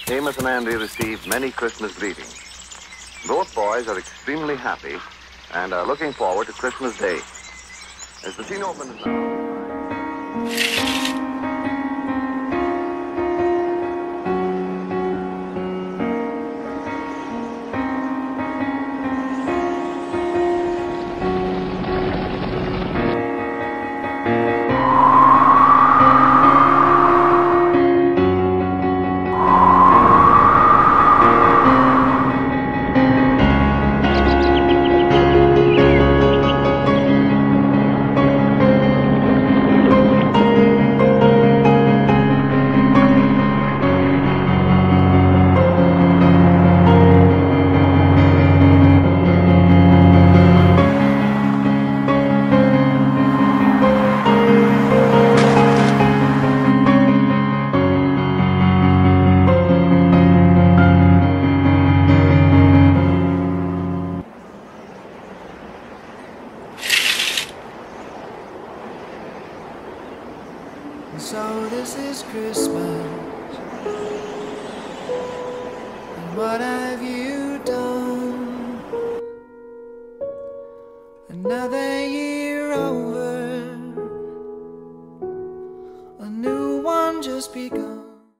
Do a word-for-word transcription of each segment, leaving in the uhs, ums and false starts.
Amos and Andy received many Christmas greetings. Both boys are extremely happy and are looking forward to Christmas Day. As the scene opens now... So this is Christmas, and what have you done? Another year over, a new one just begun.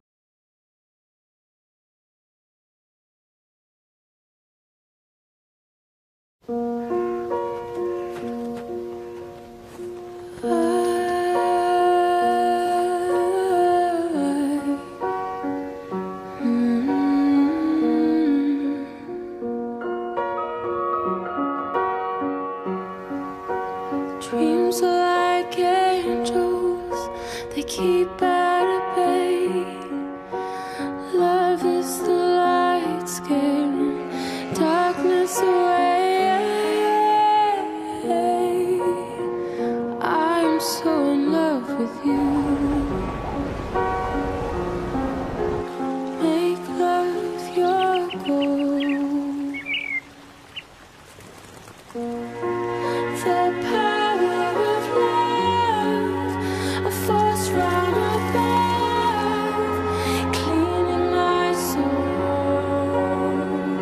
Dreams are like angels, they keep at bay. Love is the light scaring darkness away. I'm so in love with you. Make love your goal. The power of love, a force from above, cleaning my soul.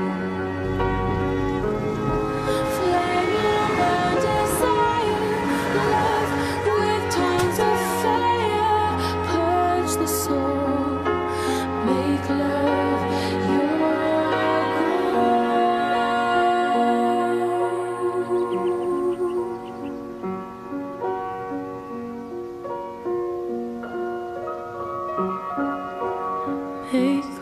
Flaming the desire, love with tongues of fire, purge the soul, make love your goal. Make